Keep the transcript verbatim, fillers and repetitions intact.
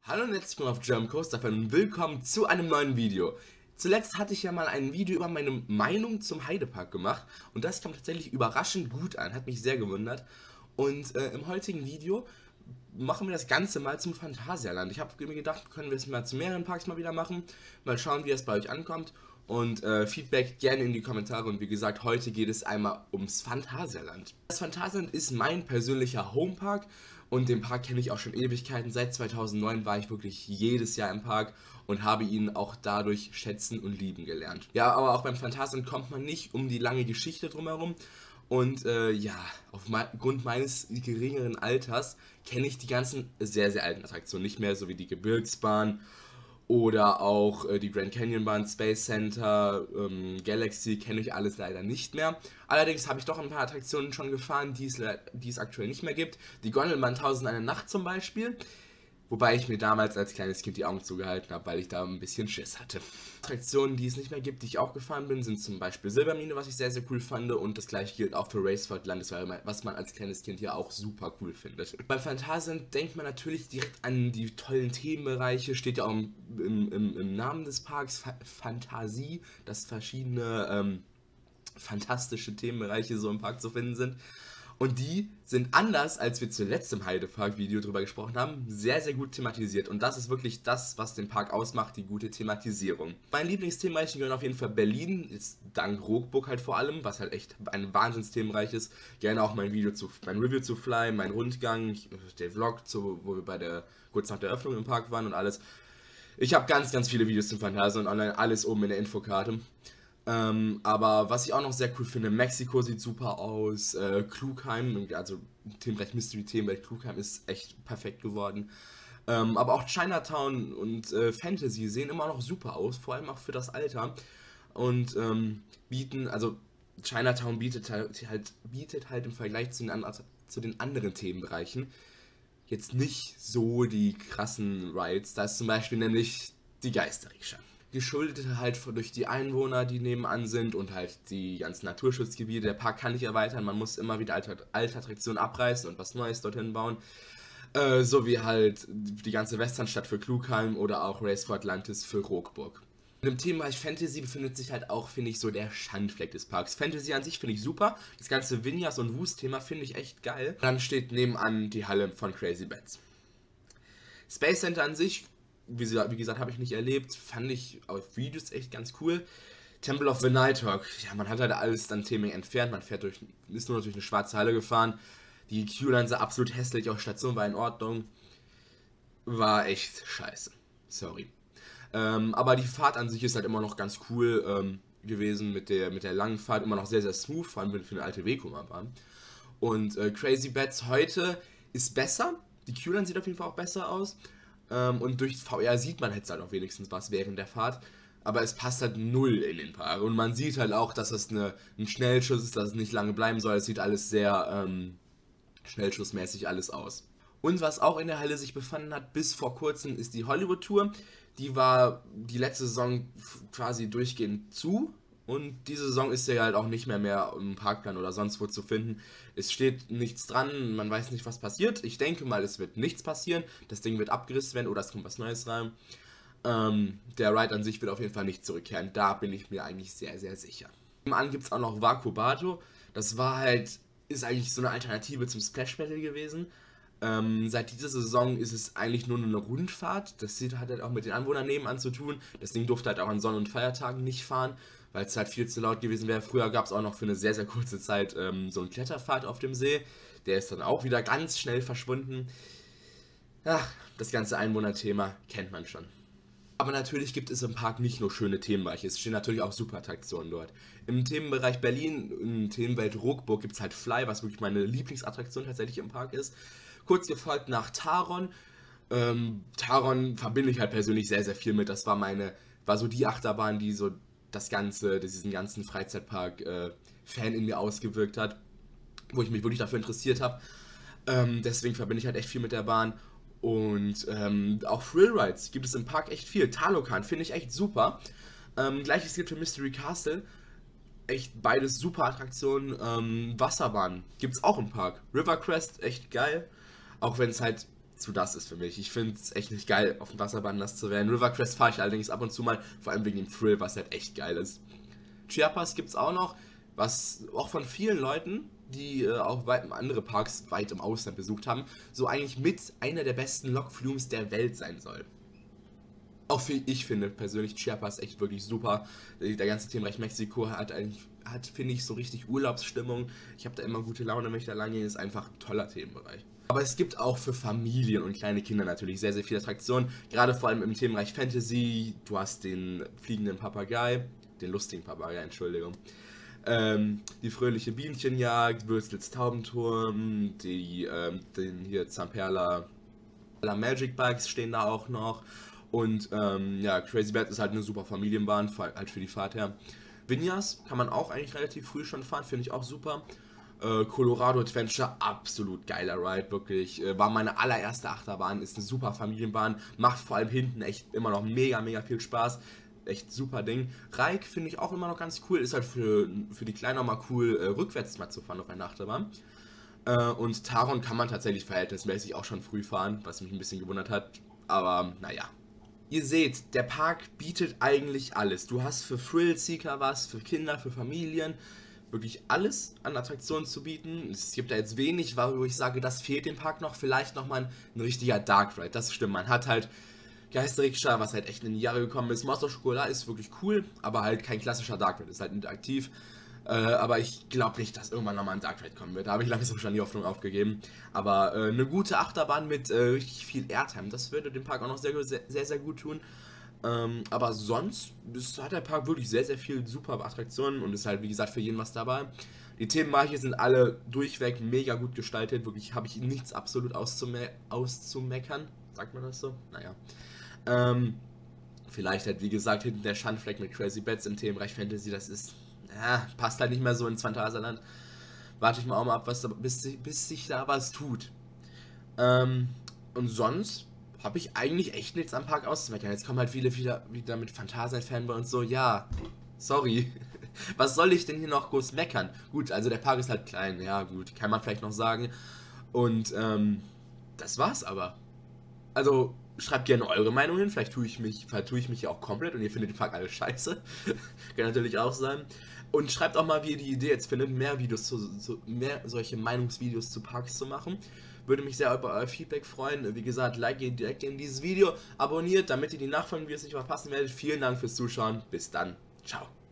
Hallo und herzlich willkommen auf German Coaster Fan und willkommen zu einem neuen Video. Zuletzt hatte ich ja mal ein Video über meine Meinung zum Heidepark gemacht und das kam tatsächlich überraschend gut an, hat mich sehr gewundert. Und äh, im heutigen Video machen wir das Ganze mal zum Phantasialand. Ich habe mir gedacht, können wir es mal zu mehreren Parks mal wieder machen, mal schauen, wie es bei euch ankommt. Und äh, Feedback gerne in die Kommentare. Und wie gesagt, heute geht es einmal ums Phantasialand. Das Phantasialand ist mein persönlicher Homepark. Und den Park kenne ich auch schon Ewigkeiten. Seit zweitausendneun war ich wirklich jedes Jahr im Park und habe ihn auch dadurch schätzen und lieben gelernt. Ja, aber auch beim Phantasialand kommt man nicht um die lange Geschichte drumherum. Und äh, ja, aufgrund meines geringeren Alters kenne ich die ganzen sehr, sehr alten Attraktionen nicht mehr, so wie die Gebirgsbahn oder auch äh, die Grand Canyon Bahn, Space Center, ähm, Galaxy kenne ich alles leider nicht mehr. Allerdings habe ich doch ein paar Attraktionen schon gefahren, die es, die es aktuell nicht mehr gibt. Die Gondelbahn Tausend eine Nacht zum Beispiel. Wobei ich mir damals als kleines Kind die Augen zugehalten habe, weil ich da ein bisschen Schiss hatte. Attraktionen, die es nicht mehr gibt, die ich auch gefahren bin, sind zum Beispiel Silbermine, was ich sehr, sehr cool fand. Und das gleiche gilt auch für Raceford Landeswelle, was man als kleines Kind ja auch super cool findet. Beim Phantasialand denkt man natürlich direkt an die tollen Themenbereiche. Steht ja auch im, im, im, im Namen des Parks, Fantasie, dass verschiedene ähm, fantastische Themenbereiche so im Park zu finden sind. Und die sind anders, als wir zuletzt im Heidepark-Video drüber gesprochen haben, sehr, sehr gut thematisiert. Und das ist wirklich das, was den Park ausmacht, die gute Thematisierung. Mein Lieblingsthemenbereichen gehören auf jeden Fall Berlin, jetzt dank Rookbook halt vor allem, was halt echt ein Wahnsinnsthemenbereich ist. Gerne auch mein Video zu, mein Review zu Fly, mein Rundgang, der Vlog, zu, wo wir bei der, kurz nach der Öffnung im Park waren und alles. Ich habe ganz, ganz viele Videos zum Phantasialand online, alles oben in der Infokarte. Ähm, aber was ich auch noch sehr cool finde, Mexiko sieht super aus, äh, Klugheim, also Themenbereich Mystery Themenwelt Klugheim ist echt perfekt geworden. Ähm, aber auch Chinatown und äh, Fantasy sehen immer noch super aus, vor allem auch für das Alter. Und ähm, bieten, also Chinatown bietet halt, halt, bietet halt im Vergleich zu den, zu den anderen Themenbereichen jetzt nicht so die krassen Rides. Da ist zum Beispiel nämlich die Geisterrikscha. Geschuldet halt durch die Einwohner, die nebenan sind und halt die ganzen Naturschutzgebiete. Der Park kann nicht erweitern, man muss immer wieder alte, alte Attraktionen abreißen und was Neues dorthin bauen. Äh, so wie halt die ganze Westernstadt für Klugheim oder auch Raceford Atlantis für Rookbook. Im Themenbereich Fantasy befindet sich halt auch, finde ich, so der Schandfleck des Parks. Fantasy an sich finde ich super, das ganze Vinyas und Wust-Thema finde ich echt geil. Dann steht nebenan die Halle von Crazy Bats. Space Center an sich, Wie, wie gesagt, habe ich nicht erlebt, fand ich auf Videos echt ganz cool. Temple of the Night Hawk, ja, man hat halt alles dann Theming entfernt, man fährt durch, ist nur durch eine schwarze Halle gefahren. Die Q-Line sah absolut hässlich, auch Station war in Ordnung. War echt scheiße, sorry. Ähm, aber die Fahrt an sich ist halt immer noch ganz cool ähm, gewesen, mit der, mit der langen Fahrt, immer noch sehr, sehr smooth, vor allem für eine alte Vekoma-Bahn. Und äh, Crazy Bats heute ist besser, die Q-Line sieht auf jeden Fall auch besser aus. Um, und durch V R sieht man jetzt halt auch wenigstens was während der Fahrt, aber es passt halt null in den Park und man sieht halt auch, dass es eine, ein Schnellschuss ist, dass es nicht lange bleiben soll, es sieht alles sehr ähm, schnellschussmäßig alles aus. Und was auch in der Halle sich befanden hat bis vor kurzem ist die Hollywood Tour, die war die letzte Saison quasi durchgehend zu. Und diese Saison ist ja halt auch nicht mehr mehr im Parkplan oder sonst wo zu finden. Es steht nichts dran, man weiß nicht, was passiert. Ich denke mal, es wird nichts passieren. Das Ding wird abgerissen werden oder es kommt was Neues rein. Ähm, der Ride an sich wird auf jeden Fall nicht zurückkehren. Da bin ich mir eigentlich sehr, sehr sicher. Nebenan gibt es auch noch Wakubato. Das war halt, ist eigentlich so eine Alternative zum Splash Battle gewesen. Ähm, seit dieser Saison ist es eigentlich nur eine Rundfahrt. Das hat halt auch mit den Anwohnern nebenan zu tun. Das Ding durfte halt auch an Sonn- und Feiertagen nicht fahren, weil es halt viel zu laut gewesen wäre. Früher gab es auch noch für eine sehr, sehr kurze Zeit ähm, so einen Kletterpfad auf dem See. Der ist dann auch wieder ganz schnell verschwunden. Ach, das ganze Einwohnerthema kennt man schon. Aber natürlich gibt es im Park nicht nur schöne Themenbereiche, es stehen natürlich auch super Attraktionen dort. Im Themenbereich Berlin, in Themenwelt Rookbook gibt es halt Fly, was wirklich meine Lieblingsattraktion tatsächlich im Park ist. Kurz gefolgt nach Taron. Ähm, Taron verbinde ich halt persönlich sehr, sehr viel mit. Das war meine, war so die Achterbahn, die so das ganze, diesen ganzen Freizeitpark-Fan äh, in mir ausgewirkt hat, wo ich mich wirklich dafür interessiert habe. Ähm, deswegen verbinde ich halt echt viel mit der Bahn. Und ähm, auch Thrill-Rides gibt es im Park echt viel. Talokan finde ich echt super. Ähm, Gleiches gilt für Mystery Castle. Echt beides super Attraktionen. Ähm, Wasserbahn gibt es auch im Park. River Crest, echt geil. Auch wenn es halt zu das ist für mich. Ich finde es echt nicht geil, auf dem Wasserbahn das zu werden. River Crest fahre ich allerdings ab und zu mal, vor allem wegen dem Thrill, was halt echt geil ist. Chiapas gibt es auch noch, was auch von vielen Leuten, die äh, auch weit, andere Parks weit im Ausland besucht haben, so eigentlich mit einer der besten Log-Flumes der Welt sein soll. Auch für, ich finde persönlich Chiapas echt wirklich super. Der ganze Themenbereich Mexiko hat eigentlich, hat, finde ich, so richtig Urlaubsstimmung. Ich habe da immer gute Laune, wenn ich da lang gehe. Ist einfach ein toller Themenbereich. Aber es gibt auch für Familien und kleine Kinder natürlich sehr, sehr viele Attraktionen. Gerade vor allem im Themenbereich Fantasy. Du hast den fliegenden Papagei, den lustigen Papagei, Entschuldigung. Ähm, die fröhliche Bienchenjagd, Würstels Taubenturm, die, ähm, den hier Zamperla Magic Bikes stehen da auch noch. Und ähm, ja, Crazy Bad ist halt eine super Familienbahn, halt für die Fahrt her. Vinyas kann man auch eigentlich relativ früh schon fahren, finde ich auch super. Äh, Colorado Adventure, absolut geiler Ride, wirklich. Äh, war meine allererste Achterbahn, ist eine super Familienbahn, macht vor allem hinten echt immer noch mega, mega viel Spaß. Echt super Ding. Reik finde ich auch immer noch ganz cool, ist halt für, für die Kleinen auch mal cool, äh, rückwärts mal zu fahren auf einer Achterbahn. Äh, und Taron kann man tatsächlich verhältnismäßig auch schon früh fahren, was mich ein bisschen gewundert hat, aber naja. Ihr seht, der Park bietet eigentlich alles. Du hast für Thrill-Seeker was, für Kinder, für Familien, wirklich alles an Attraktionen zu bieten. Es gibt da jetzt wenig, wo ich sage, das fehlt dem Park noch. Vielleicht nochmal ein, ein richtiger Dark Ride, das stimmt. Man hat halt Geisterrikscha, was halt echt in die Jahre gekommen ist. Monster Schokolade ist wirklich cool, aber halt kein klassischer Dark Ride, ist halt interaktiv. Äh, aber ich glaube nicht, dass irgendwann nochmal ein Dark Ride kommen wird. Da habe ich langsam schon die Hoffnung aufgegeben. Aber äh, eine gute Achterbahn mit äh, richtig viel Airtime, das würde dem Park auch noch sehr, sehr, sehr, sehr gut tun. Ähm, aber sonst ist, hat der Park wirklich sehr, sehr viel super Attraktionen und ist halt, wie gesagt, für jeden was dabei. Die Themenbereiche sind alle durchweg mega gut gestaltet. Wirklich habe ich nichts absolut auszume auszumeckern. Sagt man das so? Naja. Ähm, vielleicht halt, wie gesagt, hinten der Schandfleck mit Crazy Bats im Themenbereich Fantasy, das ist... Ja, passt halt nicht mehr so ins Phantasialand. Warte ich mal auch mal ab, was da, bis, bis sich da was tut. Ähm, und sonst habe ich eigentlich echt nichts am Park auszumeckern. Jetzt kommen halt viele wieder, wieder mit Phantasialand-Fanboy und so. Ja, sorry. Was soll ich denn hier noch groß meckern? Gut, also der Park ist halt klein. Ja, gut, kann man vielleicht noch sagen. Und, ähm, das war's aber. Also, schreibt gerne eure Meinung hin. Vielleicht tue ich mich, vielleicht tue ich mich ja auch komplett und ihr findet den Park alles scheiße. Kann natürlich auch sein. Und schreibt auch mal, wie ihr die Idee jetzt findet, mehr Videos zu, zu mehr solche Meinungsvideos zu Parks zu machen. Würde mich sehr über euer Feedback freuen. Wie gesagt, like ihr direkt in dieses Video, abonniert, damit ihr die nachfolgenden Videos nicht verpassen werdet. Vielen Dank fürs Zuschauen. Bis dann. Ciao.